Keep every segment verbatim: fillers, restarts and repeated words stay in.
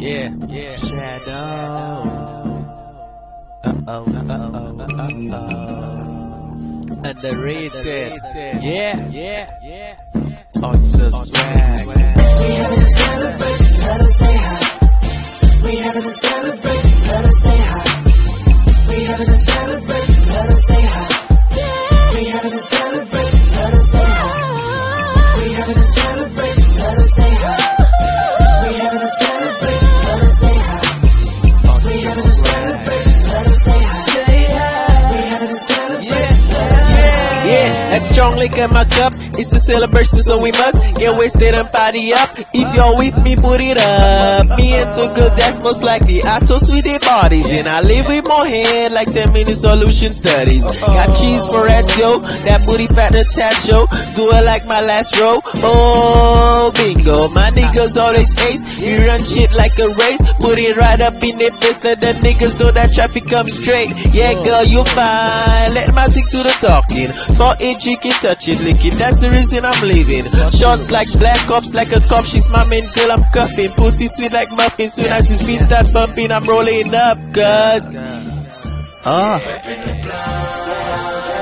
yeah, yeah. Shadow. Uh-oh, uh-oh, uh-oh. Underrated. Yeah, yeah, yeah. Also swag. We having a celebration, let us stay high. We having a celebration, let us stay high. We having a celebration, let us stay high. We having a celebration, let us stay high. We having a celebration, let us stay high. We having a celebration, let us stay high. We having a celebration, let us stay high. We having a celebration, let us stay high. Yeah, that strong liquor in my cup. It's a celebration, so we must get wasted and party up. If you're with me, put it up. Me and two girls, that's most likely. I toast with their bodies, and I live with more head like ten minute solution studies. Got cheese for that yo, that booty fat attached yo. Do it like my last row. Oh, bingo. My niggas always ace. We run shit like a race. Put it right up in their face. Let the niggas know that traffic comes straight. Yeah, girl, you fine. Let my stick to the talking. For it, you can touch it, lick it. That's the reason I'm leaving. Shots like black cops, like a cop. She's my main girl, I'm cuffing. Pussy sweet like muffins. Soon as his beat start bumping, I'm rolling up, cuz. Ah.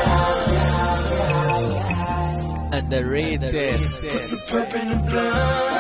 Underrated. Put the purple in the blood.